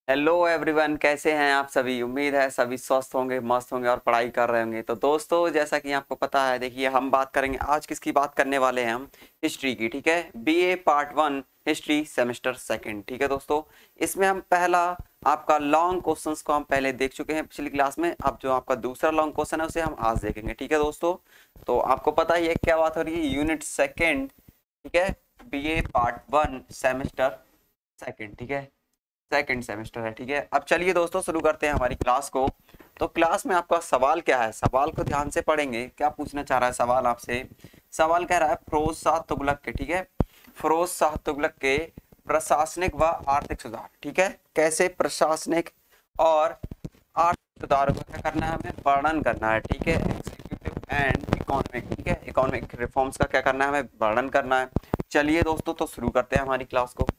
Hello everyone, कैसे हैं आप सभी। उम्मीद है सभी स्वस्थ होंगे, मस्त होंगे और पढ़ाई कर रहे होंगे। तो दोस्तों, जैसा कि आपको पता है, देखिए हम बात करेंगे आज किसकी बात करने वाले हैं। हम हिस्ट्री की, ठीक है। BA part 1 history semester second, ठीक है दोस्तों। इसमें हम पहला आपका लॉन्ग क्वेश्चंस को हम पहले देख चुके हैं पिछली क्लास में। अब जो आपका दूसरा लॉन्ग क्वेश्चन है उसे हम आज देखेंगे, ठीक है दोस्तों। तो आपको पता ही है क्या बात हो रही है, यूनिट सेकेंड, ठीक है। बीए पार्ट 1 सेमेस्टर सेकंड, ठीक है। सेकंड सेमेस्टर है, ठीक है। अब चलिए दोस्तों शुरू करते हैं हमारी क्लास को। तो क्लास में आपका सवाल क्या है, सवाल को ध्यान से पढ़ेंगे। क्या पूछना चाह रहा है सवाल आपसे। सवाल कह रहा है फिरोज शाह तुगलक के, ठीक है, फिरोज शाह तुगलक के प्रशासनिक व आर्थिक सुधार, ठीक है। कैसे प्रशासनिक और आर्थिक सुधारों का क्या करना है, हमें वर्णन करना है, ठीक है। एग्जीक्यूटिव एंड इकोनॉमिक, ठीक है, इकोनॉमिक रिफॉर्म्स का क्या करना है, हमें वर्णन करना है। चलिए दोस्तों, तो शुरू करते हैं हमारी क्लास को।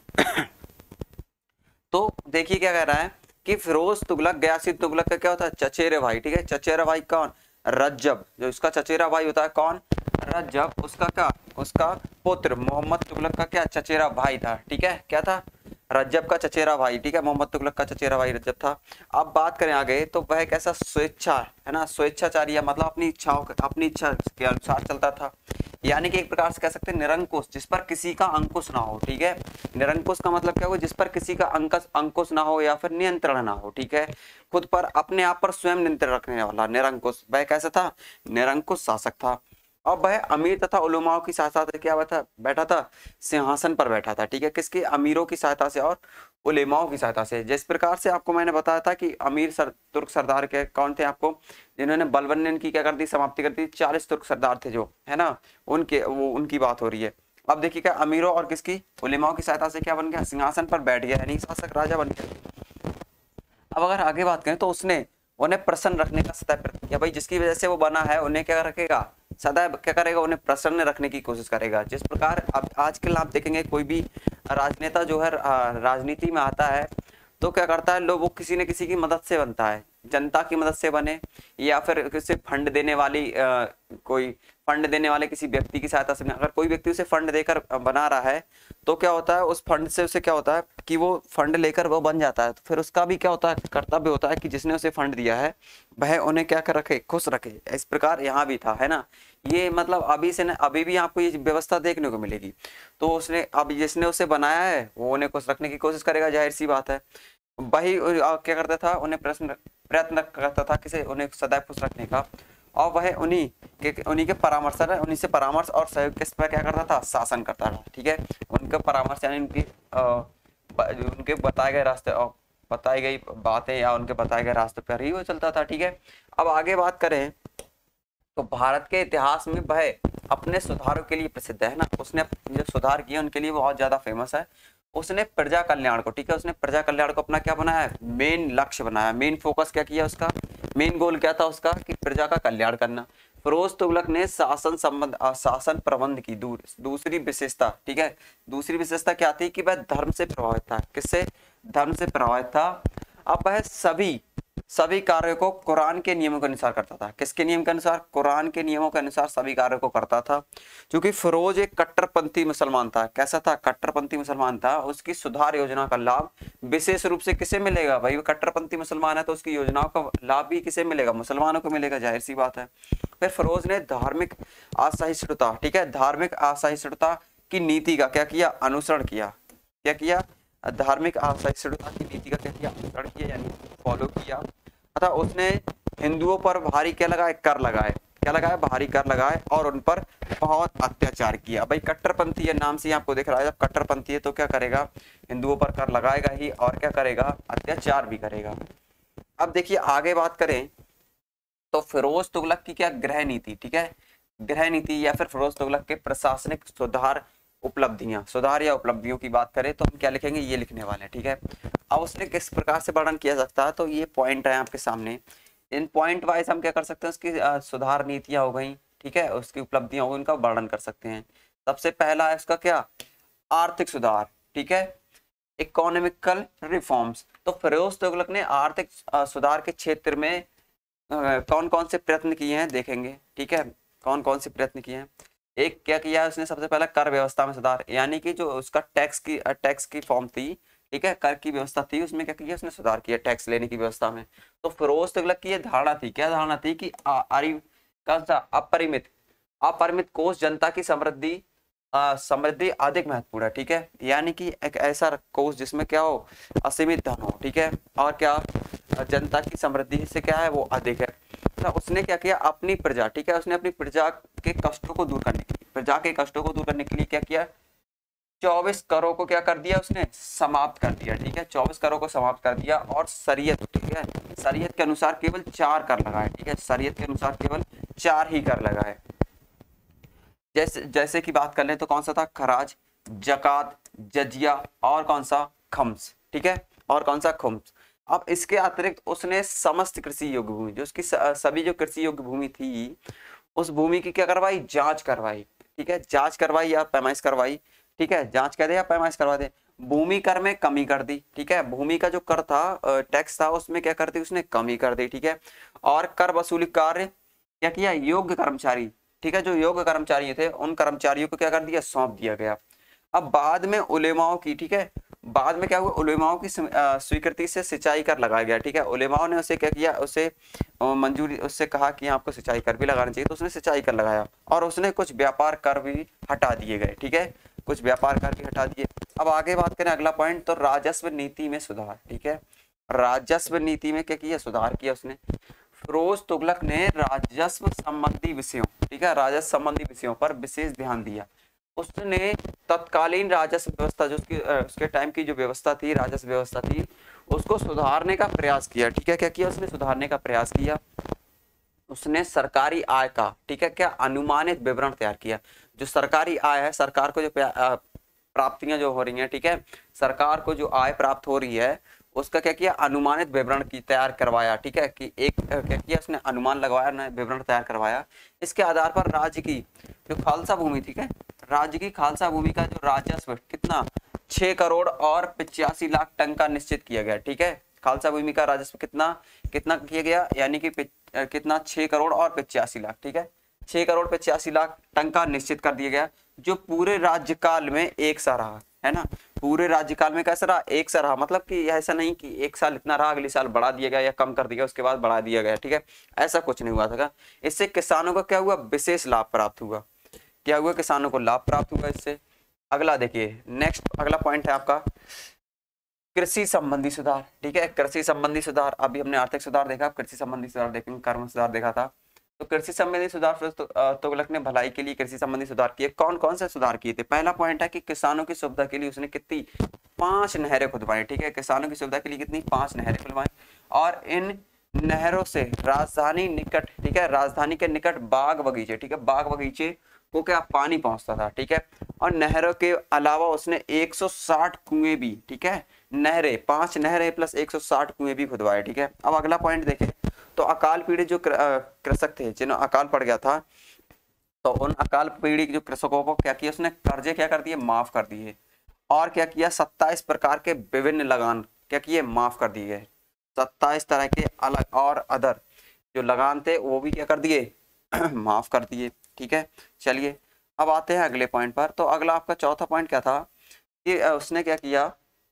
तो देखिए क्या कह रहा है कि फिरोज तुगलक, गयासी तुगलक का क्या होता है, चचेरे भाई, ठीक है। चचेरा भाई कौन, रज्जब। जो इसका चचेरा भाई होता है कौन, रज्जब। उसका क्या, उसका पुत्र मोहम्मद तुगलक का क्या चचेरा भाई था, ठीक है। क्या था, रज्जब का चचेरा भाई, ठीक है। मोहम्मद तुगलक का चचेरा भाई रज्जब था। अब बात करें आगे, तो वह कैसा स्वेच्छा है ना, स्वेच्छाचारी, मतलब अपनी इच्छाओं, अपनी इच्छा के अनुसार चलता था। यानी कि एक प्रकार से कह सकते हैं निरंकुश, जिस पर किसी का अंकुश ना हो, ठीक है। निरंकुश का मतलब क्या हुआ, जिस पर किसी का अंकुश ना हो या फिर नियंत्रण ना हो, ठीक है। खुद पर, अपने आप पर स्वयं नियंत्रण रखने वाला निरंकुश, वह कैसा था, निरंकुश शासक था। अब वह अमीर तथा उलमाओं की सहायता से क्या बैठा बैठा था, सिंहासन पर बैठा था, ठीक है। किसकी, अमीरों की सहायता से और उलेमाओं की सहायता से। जिस प्रकार से आपको मैंने बताया था कि तुर्क सरदार के कौन थे आपको, जिन्होंने बलबन की क्या कर दी, समाप्ति कर दी। 40 तुर्क सरदार थे जो, है ना, उनके, वो उनकी बात हो रही है। अब देखिए क्या, अमीरों और किसकी, उलेमाओं की सहायता से क्या बन गया, सिंहासन पर बैठ गया, यानी शासक राजा बन गया। अब अगर आगे बात करें तो उसने उन्हें प्रसन्न रखने का सदैव प्रयत्न किया। भाई जिसकी वजह से वो बना है, उन्हें क्या रखेगा, सदैव क्या करेगा, उन्हें प्रसन्न रखने की कोशिश करेगा। जिस प्रकार अब आजकल आप देखेंगे कोई भी राजनेता जो है राजनीति में आता है, तो क्या करता है, लोग वो किसी न किसी की मदद से बनता है। जनता की मदद से बने, या फिर किसी फंड देने वाली कोई फंड देने वाले किसी व्यक्ति की सहायता से। अगर कोई व्यक्ति उसे फंड देकर बना रहा है, तो क्या होता है, उस फंड से उसे क्या होता है कि वो फंड लेकर वो बन जाता है। तो फिर उसका भी क्या होता है, कर्तव्य होता है कि जिसने उसे फंड दिया है वह उन्हें क्या कर रखे, खुश रखे। इस प्रकार यहाँ भी था, है ना। ये मतलब अभी से न, अभी भी आपको ये व्यवस्था देखने को मिलेगी। तो उसने, अब जिसने उसे बनाया है वो उन्हें खुश रखने की कोशिश करेगा, जाहिर सी बात है। वही क्या करता था, उन्हें प्रश्न प्रयत्न करता था किसे, उन्हें सदैव खुश रखने का। और वह उन्हीं के परामर्श, उन्हीं से परामर्श और सहयोग किस पर क्या करता था, शासन करता था, ठीक है। उनके परामर्श यानी उनके बताए गए रास्ते और बताई गई बातें या उनके बताए गए रास्ते पर ही वो चलता था, ठीक है। अब आगे बात करें तो भारत के इतिहास में वह अपने सुधारों के लिए प्रसिद्ध है ना। उसने जो सुधार किए उनके लिए बहुत ज्यादा फेमस है। उसने प्रजा कल्याण को, ठीक है, उसने प्रजा कल्याण को अपना क्या बनाया, मेन लक्ष्य बनाया, मेन फोकस क्या किया उसका, मेन गोल क्या था उसका, कि प्रजा का कल्याण करना। फिरोज तुगलक ने शासन प्रबंध की दूसरी विशेषता, ठीक है, दूसरी विशेषता क्या थी कि वह धर्म से प्रभावित था। किससे, धर्म से प्रभावित था। अब वह सभी सभी कार्यों को कुरान के नियमों के अनुसार करता था। किसके नियम के अनुसार, कुरान के नियमों के अनुसार सभी कार्यों को करता था। क्योंकि फिरोज एक कट्टरपंथी मुसलमान था। कैसा था, कट्टरपंथी मुसलमान था। उसकी सुधार योजना का लाभ विशेष रूप से किसे मिलेगा, भाई वो कट्टरपंथी मुसलमान है तो उसकी योजनाओं का लाभ भी किसे मिलेगा, मुसलमानों को मिलेगा, जाहिर सी बात है। फिर फिरोज ने धार्मिक असहिष्णुता, ठीक है, धार्मिक असहिष्णुता की नीति का क्या किया, अनुसरण किया। क्या किया, धार्मिक असहिष्णुता की नीति का क्या किया, अनुसरण किया, यानी फॉलो किया। अतः उसने हिंदुओं पर भारी क्या लगाए, कर लगाए। क्या लगाए, भारी कर लगाए और उन पर बहुत अत्याचार किया। भाई कट्टरपंथी है, नाम से ही आपको दिख रहा है, जब कट्टरपंथी है तो क्या करेगा, हिंदुओं पर कर लगाएगा ही और क्या करेगा, अत्याचार भी करेगा। अब देखिए आगे बात करें तो फिरोज तुगलक की क्या गृह नीति, ठीक है, गृह नीति या फिर फिरोज तुगलक के प्रशासनिक सुधार उपलब्धियां, सुधार या उपलब्धियों की बात करें तो हम क्या लिखेंगे, ये लिखने वाले हैं, ठीक है। अब उसने किस प्रकार से वर्णन किया सकता है, तो ये पॉइंट है आपके सामने। इन पॉइंट वाइज हम क्या कर सकते हैं, उसकी सुधार नीतियां हो गई, ठीक है, उसकी उपलब्धियां हो गई, उनका वर्णन कर सकते हैं। सबसे पहला है उसका क्या, आर्थिक सुधार, ठीक है, इकोनॉमिकल रिफॉर्म्स। तो फिरोज तुगलक ने आर्थिक सुधार के क्षेत्र में कौन कौन से प्रयत्न किए हैं देखेंगे, ठीक है। कौन कौन से प्रयत्न किए हैं, एक क्या किया है उसने, सबसे पहला कर व्यवस्था में सुधार, यानी कि जो उसका टैक्स की फॉर्म थी, ठीक है, कर की व्यवस्था थी उसमें क्या किया उसने, सुधार किया टैक्स लेने की व्यवस्था में। तो फिरोज तुगलक की ये धारणा थी, क्या धारणा थी कि कौन सा अपरिमित अपरिमित कोष जनता की समृद्धि समृद्धि अधिक महत्वपूर्ण है, ठीक है, यानी कि एक ऐसा कोष जिसमें क्या हो, असीमित धन हो, ठीक है, और क्या जनता की समृद्धि से क्या है वो अधिक है। तो उसने क्या किया, अपनी प्रजा, ठीक है, उसने अपनी प्रजा के कष्टों को दूर करने के लिए, प्रजा के कष्टों को दूर करने के लिए क्या किया, 24 करों को क्या कर दिया उसने, समाप्त कर दिया, ठीक है, 24 करों को समाप्त कर दिया। और शरीयत, ठीक है, शरीयत के अनुसार केवल 4 कर लगाए, ठीक है, शरीयत के अनुसार केवल 4 ही कर लगाए। जैसे जैसे की बात कर ले तो कौन सा था, खराज, जकात, जजिया और कौन सा, खम्स, ठीक है, और कौन सा, खुम्स। अब इसके अतिरिक्त उसने समस्त कृषि योग्य भूमि, जो उसकी सभी जो कृषि योग्य भूमि थी, उस भूमि की क्या करवाई, जांच करवाई, ठीक है, जांच करवाई या पैमाइश करवाई, ठीक है, जांच कर दे या पैमाइश करवा दे। भूमि कर में कमी कर दी, ठीक है, भूमि का जो कर था, टैक्स था, उसमें क्या कर दी उसने, कमी कर दी, ठीक है। और कर वसूली कार्य क्या किया, योग्य कर्मचारी, ठीक है, जो योग्य कर्मचारी थे उन कर्मचारियों को क्या कर दिया, सौंप दिया गया। अब बाद में उलेमाओं की, ठीक है, बाद में क्या हुआ, उलेमाओं की स्वीकृति से सिंचाई कर लगाया गया, ठीक है, उलेमाओं ने उसे क्या किया, उसे मंजूरी, उससे कहा कि आपको सिंचाई कर भी लगाना चाहिए, तो उसने सिंचाई कर लगाया। और उसने कुछ व्यापार कर भी हटा दिए गए, ठीक है, कुछ व्यापार कर भी हटा दिए। अब आगे बात करें अगला पॉइंट, तो राजस्व नीति में सुधार, ठीक है, राजस्व नीति में क्या किया, सुधार किया उसने। फिरोज तुगलक ने राजस्व संबंधी विषयों, ठीक है, राजस्व संबंधी विषयों पर विशेष ध्यान दिया। उसने तत्कालीन राजस्व व्यवस्था, जो उसके टाइम की जो व्यवस्था थी, राजस्व व्यवस्था थी, उसको सुधारने का प्रयास किया, ठीक है, क्या किया उसने, सुधारने का प्रयास किया। उसने सरकारी आय का, ठीक है, क्या अनुमानित विवरण तैयार किया। जो सरकारी आय है, सरकार को जो प्राप्तियां जो हो रही हैं, ठीक है, सरकार को जो आय प्राप्त हो रही है, उसका क्या किया, अनुमानित विवरण की तैयार करवाया, ठीक है, कि एक क्या किया उसने, अनुमान लगवाया ना, विवरण तैयार करवाया। इसके आधार पर राज्य की जो खालसा भूमि, ठीक है, राज्य की खालसा भूमि का जो राजस्व कितना, 6 करोड़ और 85 लाख टन का निश्चित किया गया, ठीक है, खालसा भूमि का राजस्व कितना कितना किया गया, यानी कि कितना, 6 करोड़ और 85 लाख, ठीक है, 6 करोड़ 85 लाख टन का निश्चित कर दिया गया, जो पूरे राज्यकाल में एक सा रहा, है ना, पूरे राज्यकाल में कैसा रहा, एक सा रहा, मतलब कि ऐसा नहीं कि एक साल इतना रहा, अगले साल बढ़ा दिया गया या कम कर दिया उसके बाद बढ़ा दिया गया, ठीक है, ऐसा कुछ नहीं हुआ था। इससे किसानों को क्या हुआ, विशेष लाभ प्राप्त हुआ, क्या हुआ, किसानों को लाभ प्राप्त हुआ इससे। अगला देखिए, नेक्स्ट अगला पॉइंट है आपका कृषि संबंधी सुधार, ठीक है, कृषि संबंधी सुधार। अभी हमने आर्थिक सुधार देखा, कृषि संबंधी सुधार देखेंगे, कर्म सुधार देखा था। तो कृषि संबंधी सुधार तुगलक ने भलाई के लिए कृषि संबंधी सुधार किए। कौन कौन से सुधार किए थे, पहला पॉइंट है कि किसानों की सुविधा के लिए उसने कितनी, 5 नहरें खुदवाई, ठीक है, किसानों की सुविधा के लिए कितनी, 5 नहरें खुदवाई। और इन नहरों से राजधानी निकट, ठीक है, राजधानी के निकट बाग बगीचे, ठीक है, बाग बगीचे को क्या पानी पहुंचता था, ठीक है। और नहरों के अलावा उसने 160 कुएं भी, ठीक है, नहरें, 5 नहरें प्लस 160 कुएं भी खुदवाए, ठीक है। अब अगला पॉइंट देखें, तो अकाल पीड़ित जो कृषक थे, जिन्हें अकाल पड़ गया था, तो उन अकाल पीड़ित जो कृषकों को क्या किया उसने, कर्जे क्या कर दिए, माफ कर दिए। और क्या किया, 27 प्रकार के विभिन्न लगान क्या किए, माफ कर दिए गए। 27 तरह के अलग और अदर जो लगान थे वो भी क्या कर दिए माफ कर दिए, ठीक है। चलिए अब आते हैं अगले पॉइंट पर। तो अगला आपका चौथा पॉइंट क्या था कि उसने क्या किया,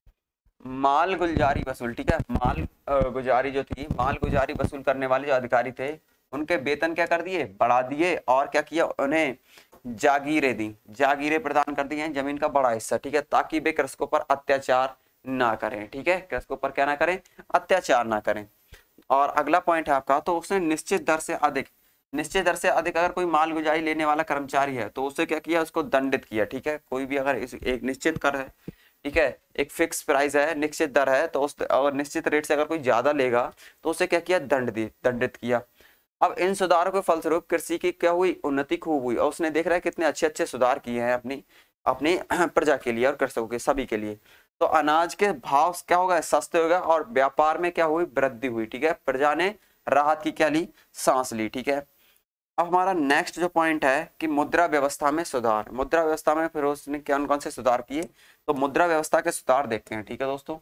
माल गुजारी वसूल, ठीक है, माल गुजारी जो थी, माल गुजारी वसूल करने वाले जो अधिकारी थे, उनके वेतन क्या कर दिए, बढ़ा दिए। और क्या किया, उन्हें जागीरें दी, जागीरें प्रदान कर दी हैं, जमीन का बड़ा हिस्सा, ठीक है, ताकि वे कृषकों पर अत्याचार ना करें, ठीक है, कृषकों पर क्या ना करें, अत्याचार ना करें। और अगला पॉइंट है आपका, तो उसने निश्चित दर से अधिक, निश्चित दर से अधिक अगर कोई माल गुजारी लेने वाला कर्मचारी है तो उसे क्या किया, उसको दंडित किया, ठीक है। कोई भी अगर एक निश्चित कर है, ठीक है, एक फिक्स प्राइस है, निश्चित दर है, तो उस और निश्चित रेट से अगर कोई ज्यादा लेगा तो उसे क्या किया, दंडित किया। अब इन सुधारों के फलस्वरूप कृषि की क्या हुई, उन्नति खूब हुई। और उसने देख रहा है कितने अच्छे अच्छे सुधार किए हैं अपनी अपनी प्रजा के लिए और कृषकों के सभी के लिए। तो अनाज के भाव क्या होगा, सस्ते हो गए, और व्यापार में क्या हुई, वृद्धि हुई, ठीक है, प्रजा ने राहत की क्या ली, सांस ली, ठीक है। अब हमारा नेक्स्ट जो पॉइंट है कि मुद्रा व्यवस्था में सुधार। मुद्रा व्यवस्था में फिर उसने कौन कौन से सुधार किए, तो मुद्रा व्यवस्था के सुधार देखते हैं, ठीक है दोस्तों।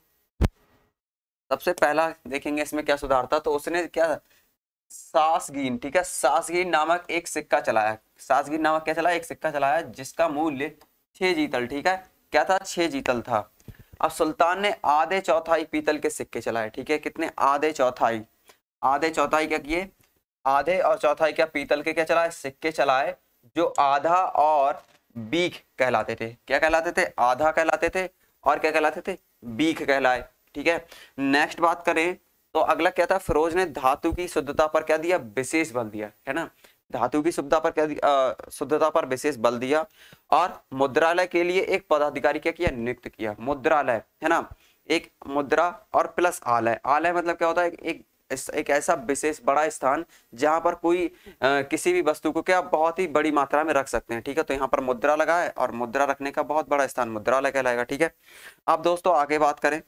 सबसे पहला देखेंगे इसमें क्या सुधार था, तो उसने क्या, सासगीन, ठीक है, सासगीन नामक एक सिक्का चलाया। सासगीन नामक क्या चलाया, एक सिक्का चलाया जिसका मूल्य 6 जीतल, ठीक है, क्या था, 6 जीतल था। अब सुल्तान ने आधे चौथाई पीतल के सिक्के चलाए, ठीक है, कितने, आधे चौथाई, आधे चौथाई क्या किए, आधे और चौथाई क्या पीतल के क्या चलाए, सिक्के चलाए, जो आधा और बीख कहलाते थे। क्या कहलाते थे, आधा कहलाते थे और क्या कहलाते थे, बीख कहलाए, ठीक है। नेक्स्ट बात करें तो अगला क्या था, फिरोज ने धातु की शुद्धता पर क्या दिया, विशेष बल दिया, है ना, धातु की शुद्धता पर क्या शुद्धता पर विशेष बल दिया। और मुद्रालय के लिए एक पदाधिकारी क्या किया, नियुक्त किया, मुद्रालय, है ना, एक मुद्रा और प्लस आलय, आलय मतलब क्या होता है, एक ऐसा विशेष बड़ा स्थान जहां पर कोई किसी भी वस्तु को क्या बहुत ही बड़ी मात्रा में रख सकते हैं, ठीक है। तो यहाँ पर मुद्रा लगा है और मुद्रा रखने का बहुत बड़ा स्थान मुद्रालय कहलाएगा, ठीक है। अब दोस्तों आगे बात करें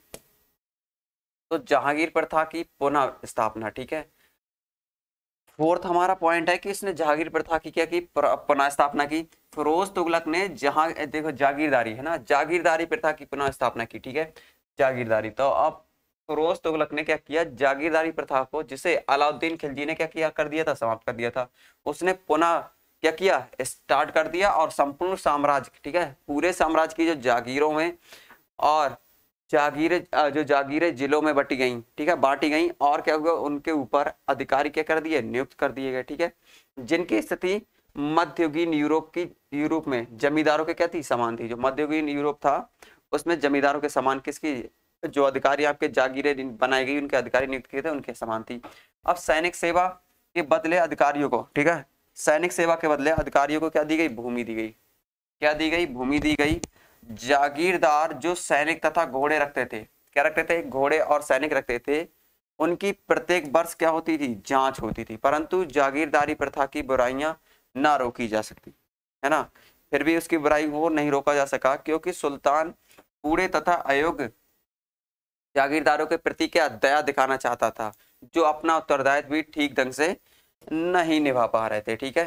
तो जहांगीर प्रथा की पुनः स्थापना, ठीक है। फोर्थ हमारा पॉइंट है कि इसने जहांगीर प्रथा की क्या की, पुनः स्थापना की। फिरोज तुगलक ने जहां, देखो जागीरदारी है ना, जागीरदारी प्रथा की पुनः स्थापना की, ठीक है, जागीरदारी। तो अब फिरोज तुगलक ने क्या किया, जागीरदारी प्रथा को, जिसे अलाउद्दीन खिलजी ने क्या किया, कर दिया था, समाप्त कर दिया था, उसने पुनः क्या किया, स्टार्ट कर दिया। और संपूर्ण साम्राज्य, ठीक है, पूरे साम्राज्य की जो जागीरों में और जो जागीरें जिलों में बटी गई, ठीक है, बांटी गई, और क्या हुआ, उनके ऊपर अधिकारी क्या कर दिए, नियुक्त कर दिए गए, ठीक है, जिनकी स्थिति मध्ययुगीन यूरोप में जमींदारों के क्या थी, समान थी। जो मध्ययुगीन यूरोप था उसमें जमींदारों के समान किसकी, जो अधिकारी आपके जागीरें बनाई गई उनके अधिकारी नियुक्त किए थे उनके समान थी। अब सैनिक सेवा के बदले अधिकारियों को, ठीक है, सैनिक सेवा के बदले अधिकारियों को क्या दी गई, भूमि दी गई, क्या दी गई, भूमि दी गई। जागीरदार जो सैनिक तथा घोड़े रखते थे, क्या रखते थे, घोड़े और सैनिक रखते थे, उनकी प्रत्येक वर्ष क्या होती थी, जांच होती थी। परंतु जागीरदारी प्रथा की बुराइयां ना रोकी जा सकती, है ना, फिर भी उसकी बुराई को नहीं रोका जा सका, क्योंकि सुल्तान पूरे तथा अयोग्य जागीरदारों के प्रति क्या दया दिखाना चाहता था, जो अपना उत्तरदायित्व भी ठीक ढंग से नहीं निभा पा रहे थे, ठीक है।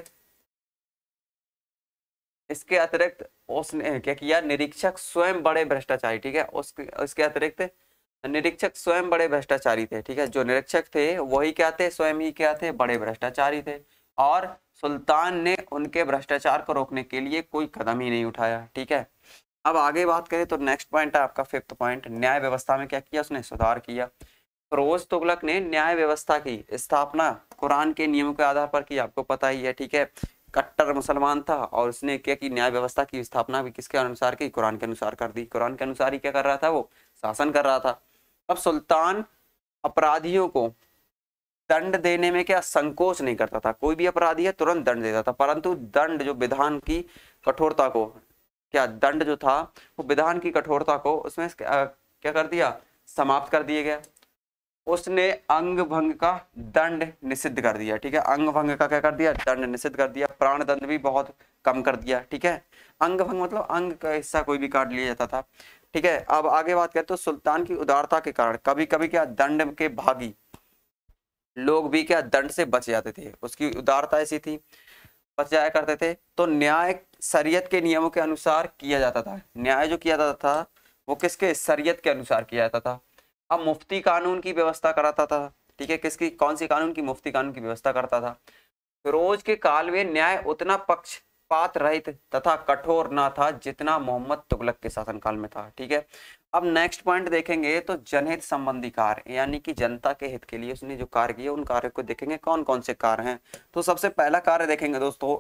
इसके अतिरिक्त उसने क्या किया, निरीक्षक स्वयं बड़े भ्रष्टाचारी, ठीक है, उसके अतिरिक्त निरीक्षक स्वयं बड़े भ्रष्टाचारी थे, ठीक है, जो निरीक्षक थे वही क्या थे, स्वयं ही क्या थे, बड़े भ्रष्टाचारी थे। और सुल्तान ने उनके भ्रष्टाचार को रोकने के लिए कोई कदम ही नहीं उठाया, ठीक है। अब आगे बात करें तो नेक्स्ट पॉइंट है आपका फिफ्थ पॉइंट, न्याय व्यवस्था में क्या किया, उसने सुधार किया। फिरोज तुगलक ने न्याय व्यवस्था की स्थापना कुरान के नियमों के आधार पर की, आपको पता ही है, ठीक है, कट्टर मुसलमान था और उसने क्या की, न्याय व्यवस्था की स्थापना भी किसके अनुसार की, कुरान के अनुसार कर दी। कुरान के अनुसार ही क्या कर रहा था, वो शासन कर रहा था। अब सुल्तान अपराधियों को दंड देने में क्या संकोच नहीं करता था, कोई भी अपराधी है तुरंत दंड देता था, परंतु दंड जो विधान की कठोरता को, क्या दंड जो था वो विधान की कठोरता को उसमें क्या कर दिया, समाप्त कर दिया गया। उसने अंग भंग का दंड निषिद्ध कर दिया, ठीक है, अंग भंग का क्या कर दिया, दंड निषिद्ध कर दिया। प्राण दंड भी बहुत कम कर दिया, ठीक है, अंग भंग मतलब अंग का हिस्सा कोई भी काट लिया जाता था, ठीक है। अब आगे बात करें तो सुल्तान की उदारता के कारण कभी कभी क्या दंड के भागी लोग भी क्या दंड से बच जाते थे, उसकी उदारता ऐसी थी, बच जाया करते थे। तो न्याय शरीयत के नियमों के अनुसार किया जाता था, न्याय जो किया जाता था वो किसके, शरीयत के अनुसार किया जाता था। अब मुफ्ती कानून की व्यवस्था कराता था, ठीक है, किसकी, कौन सी कानून की, मुफ्ती कानून की व्यवस्था करता था। फिरोज के काल में न्याय उतना पक्षपात रहित तथा कठोर ना था जितना मोहम्मद तुगलक के शासनकाल में था, ठीक है। अब नेक्स्ट पॉइंट देखेंगे तो जनहित संबंधी कार्य, यानी कि जनता के हित के लिए उसने जो कार्य किए उन कार्य को देखेंगे, कौन कौन से कार्य हैं। तो सबसे पहला कार्य देखेंगे दोस्तों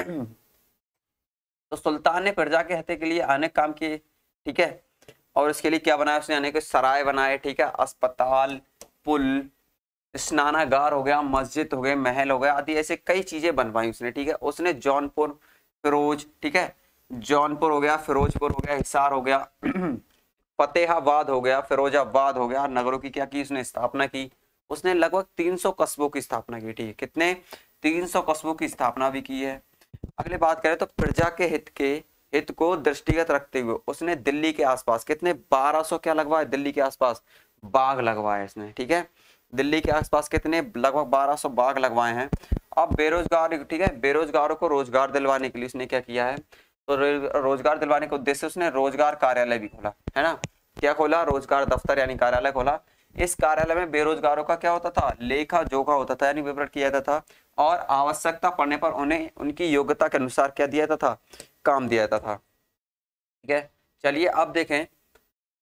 तो सुल्तान ने प्रजा के हित के लिए अनेक काम किए, ठीक है, और इसके लिए क्या बनाया उसने, अनेक सराय बनाए, ठीक है, अस्पताल, पुल, स्नानागार हो गया, मस्जिद हो गए, महल हो गया आदि ऐसे कई चीजें बनवाई उसने, ठीक है। उसने जौनपुर, फिरोज, ठीक है, जौनपुर हो गया, फिरोजपुर हो गया, हिसार हो गया फतेहाबाद हो गया, फिरोजाबाद हो गया, नगरों की क्या की उसने स्थापना की। उसने लगभग 300 कस्बों की स्थापना की, ठीक है, कितने, 300 कस्बों की स्थापना भी की है। अगले बात करें तो प्रजा के हित को दृष्टिगत रखते हुए उसने दिल्ली के आसपास कितने 1200 क्या लगवाए, दिल्ली के आसपास बाग लगवाए इसने, ठीक है, दिल्ली के आसपास कितने लगभग 1200 बाग लगवाए हैं। अब बेरोजगार, ठीक है, बेरोजगारों को रोजगार दिलवाने के लिए उसने क्या किया है, तो रोजगार दिलवाने के उद्देश्य से उसने रोजगार कार्यालय भी खोला, है ना, क्या खोला, रोजगार दफ्तर यानी कार्यालय खोला। इस कार्यालय में बेरोजगारों का क्या होता था, लेखा जोखा होता था, यानी विवरण किया जाता था, और आवश्यकता पड़ने पर उन्हें उनकी योग्यता के अनुसार क्या दिया जाता था, काम दिया जाता था, ठीक है। चलिए अब देखें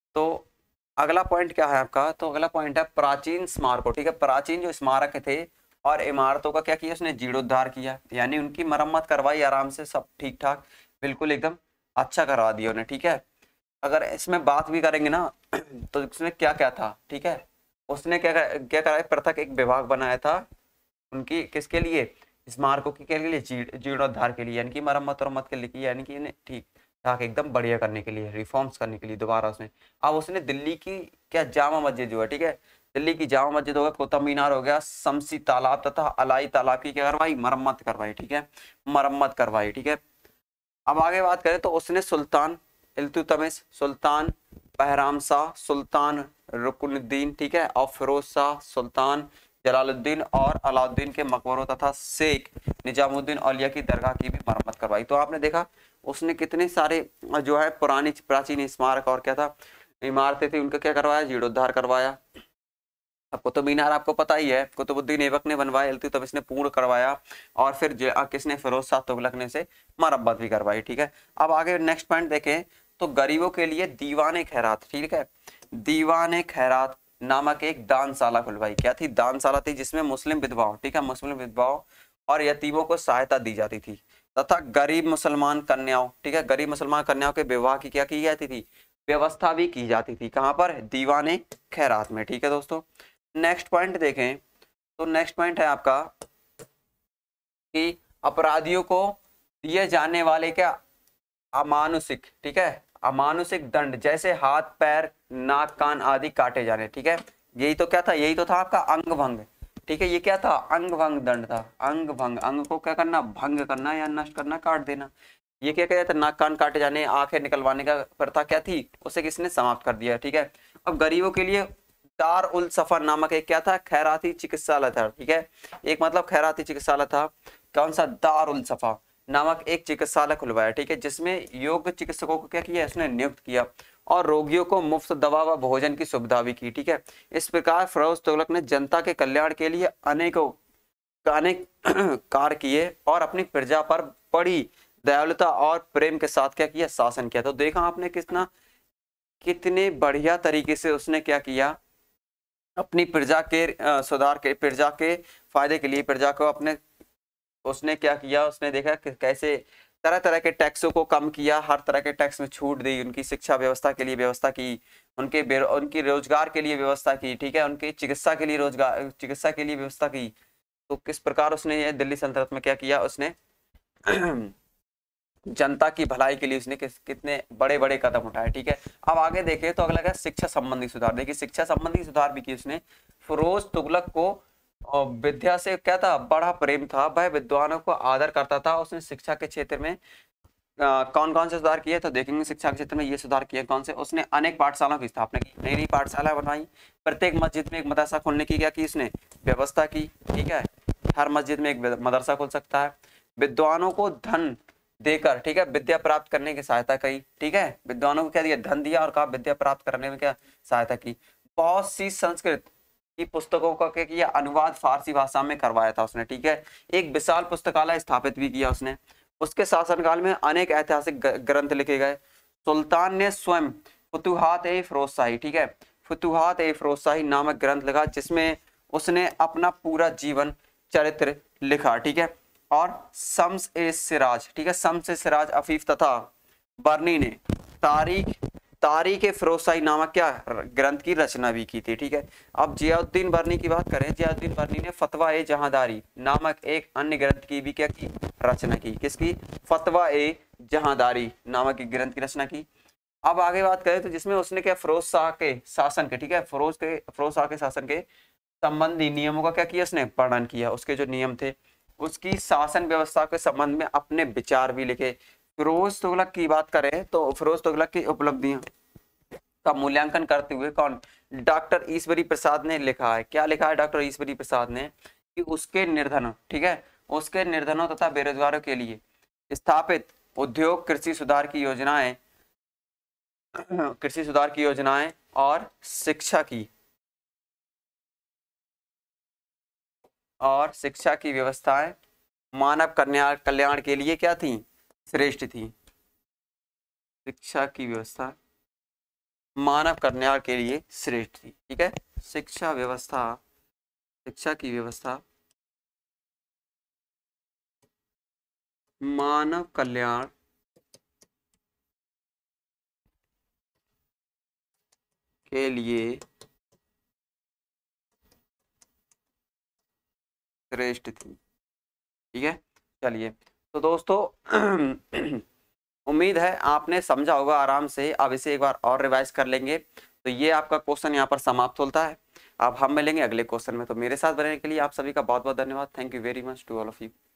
तो अगला पॉइंट क्या है आपका, तो अगला पॉइंट है प्राचीन स्मारकों, ठीक है, प्राचीन जो स्मारक थे और इमारतों का क्या किया उसने, जीर्णोद्धार किया, यानी उनकी मरम्मत करवाई आराम से, सब ठीक ठाक बिल्कुल एकदम अच्छा करवा दिया उन्हें, ठीक है। अगर इसमें बात भी करेंगे ना तो इसमें क्या क्या था, ठीक है, उसने क्या करा, पृथक एक विभाग बनाया था उनकी, किसके लिए, स्मारकों के लिए, जीर्णोद्धार के लिए, यानी कि मरम्मत और के लिए, यानी कि इन्हें ठीक ठाक एकदम बढ़िया करने के लिए, रिफॉर्म्स करने के लिए दोबारा उसने। अब उसने दिल्ली की क्या जामा मस्जिद जो है, ठीक है, दिल्ली की जामा मस्जिद हो गया, कुतुब मीनार हो गया, शमसी तालाब तथा अलाई तालाब की क्या करवाई, मरम्मत करवाई, ठीक है, मरम्मत करवाई, ठीक है। अब आगे बात करें तो उसने सुल्तान इल्तुतमिश, सुल्तान बहराम शाह, सुल्तान रुकनुद्दीन, ठीक है, और फिरोज शाह, सुल्तान जलालुद्दीन और अलाउद्दीन के मकबरों तथा शेख निजामुद्दीन औलिया की दरगाह की भी मरम्मत करवाई। तो आपने देखा उसने कितने सारे जो है पुरानी प्राचीन स्मारक और क्या था, इमारतें थी, उनका क्या करवाया, जीर्णोद्धार करवाया। अब कुतुब मीनार आपको पता ही है, कुतुबुद्दीन ऐबक ने बनवाया, इल्तुतमिश ने पूर्ण करवाया, और फिर किसने, फिरोज शाह तुगलक ने से मरम्मत भी करवाई, ठीक है। अब आगे नेक्स्ट पॉइंट देखें तो गरीबों के लिए दीवाने खैरात, ठीक है, दीवाने खैरात नामक एक दानशाला खुलवाई। क्या थी, दानशाला थी जिसमें मुस्लिम विधवाओं, ठीक है, मुस्लिम विधवाओं और यतीमों को सहायता दी जाती थी, तथा गरीब मुसलमान कन्याओं, ठीक है, गरीब मुसलमान कन्याओं के विवाह की क्या की जाती थी, व्यवस्था भी की जाती थी, कहाँ पर, दीवाने खैरात में, ठीक है दोस्तों। नेक्स्ट पॉइंट देखें तो नेक्स्ट पॉइंट है आपका कि अपराधियों को दिए जाने वाले क्या, अमानुषिक, ठीक है, अमानुषिक दंड, जैसे हाथ पैर नाक कान आदि काटे जाने, ठीक है, यही तो क्या था, यही तो था आपका अंग भंग, ठीक है, ये क्या था, अंग भंग दंड था, अंग भंग, अंग को क्या करना, भंग करना या नष्ट करना, काट देना। ये क्या कहता था, नाक कान काटे जाने, आंखें निकलवाने का प्रथा क्या थी, उसे किसने समाप्त कर दिया, ठीक है। अब गरीबों के लिए दार उल सफर नामक एक क्या था, खैराती चिकित्सालय था, ठीक है, एक मतलब खैराती चिकित्सालय था, कौन सा, दार उल सफा नामक एक चिकित्सालय खुलवाया, ठीक है, जिसमें योग्य चिकित्सकों को क्या किया, इसने नियुक्त किया, और रोगियों को मुफ्त दवा व भोजन की सुविधा भी की, ठीक है। इस प्रकार फिरोज तुगलक ने जनता के कल्याण के लिए अनेकों अनेक कार्य किए और अपनी प्रजा पर बड़ी दयालुता और प्रेम के साथ क्या किया, शासन किया। तो देखा आपने कितना, कितने बढ़िया तरीके से उसने क्या किया, अपनी प्रजा के सुधार के, प्रजा के फायदे के लिए, प्रजा को अपने, उसने क्या किया, उसने देखा कि कैसे तरह तरह के टैक्सों को कम किया, हर तरह के टैक्स में छूट दी, उनकी शिक्षा व्यवस्था के लिए व्यवस्था की, उनकी रोजगार के लिए व्यवस्था की, ठीक है, उनकी चिकित्सा के लिए रोजगार, चिकित्सा के लिए व्यवस्था की। तो किस प्रकार उसने ये दिल्ली सल्तनत में क्या किया उसने जनता की भलाई के लिए उसने कितने बड़े बड़े कदम उठाए, ठीक है। अब आगे देखें तो अगला क्या, शिक्षा संबंधी सुधार, देखिए शिक्षा संबंधी सुधार भी किए उसने। फिरोज तुगलक को विद्या से क्या था, बड़ा प्रेम था, वह विद्वानों को आदर करता था। उसने शिक्षा के क्षेत्र में कौन कौन से सुधार किए, तो देखेंगे शिक्षा के क्षेत्र में ये सुधार किए कौन से, उसने अनेक पाठशालाओं की स्थापना की, नई नई पाठशाला बनवाई, प्रत्येक मस्जिद में एक मदरसा खोलने की क्या की उसने व्यवस्था की, ठीक है, हर मस्जिद में एक मदरसा खोल सकता है। विद्वानों को धन देकर, ठीक है, विद्या प्राप्त करने की सहायता की, ठीक है, विद्वानों को क्या दिया, धन दिया, और कहा विद्या प्राप्त करने में क्या सहायता की। बहुत सी संस्कृत की पुस्तकों का क्या किया, अनुवाद फारसी भाषा में करवाया था उसने, ठीक है। एक विशाल पुस्तकालय स्थापित भी किया उसने। उसके शासनकाल में अनेक ऐतिहासिक ग्रंथ लिखे गए। सुल्तान ने स्वयं फुतुहात ए फिरोजशाही, ठीक है, फुतुहात ए फिरोजशाही नामक ग्रंथ लिखा, जिसमें उसने अपना पूरा जीवन चरित्र लिखा, ठीक है। और शम्स ए सिराज, ठीक है, शम्स ए सिराज अफीफ तथा बर्नी ने तारीख तारीख ए फिरोजशाही नामक क्या ग्रंथ की रचना भी की थी, ठीक है। अब जियाउद्दीन बर्नी की बात करें, जियाउद्दीन बर्नी ने फतवा ए जहांदारी नामक एक अन्य ग्रंथ की भी क्या की रचना की, किसकी, फतवा ए जहांदारी नामक एक ग्रंथ की रचना की। अब आगे बात करें तो जिसमें उसने क्या फिरोज शाह के शासन के, ठीक है, फिरोज शाह के शासन के संबंधी नियमों का क्या किया, उसने वर्णन किया, उसके जो नियम थे, उसकी शासन व्यवस्था के संबंध में अपने विचार भी लिखे। फिरोज तुगलक की बात करें तो फिरोज तुगलक की उपलब्धियां का मूल्यांकन करते हुए कौन, डॉक्टर ईश्वरी प्रसाद ने लिखा है, क्या लिखा है डॉक्टर ईश्वरी प्रसाद ने, कि उसके निर्धनों, ठीक है, उसके निर्धनों तथा बेरोजगारों के लिए स्थापित उद्योग, कृषि सुधार की योजनाएं और शिक्षा की व्यवस्थाएं मानव कल्याण के लिए क्या थी, श्रेष्ठ थी। शिक्षा की व्यवस्था मानव कल्याण के लिए श्रेष्ठ थी। ठीक है, शिक्षा की व्यवस्था मानव कल्याण के लिए श्रेष्ठ थी। ठीक है, चलिए तो दोस्तों उम्मीद है आपने समझा होगा आराम से। अब इसे एक बार और रिवाइज कर लेंगे। तो ये आपका क्वेश्चन यहाँ पर समाप्त होता है। अब हम मिलेंगे अगले क्वेश्चन में। तो मेरे साथ बनने के लिए आप सभी का बहुत बहुत धन्यवाद। Thank you very much to all of you.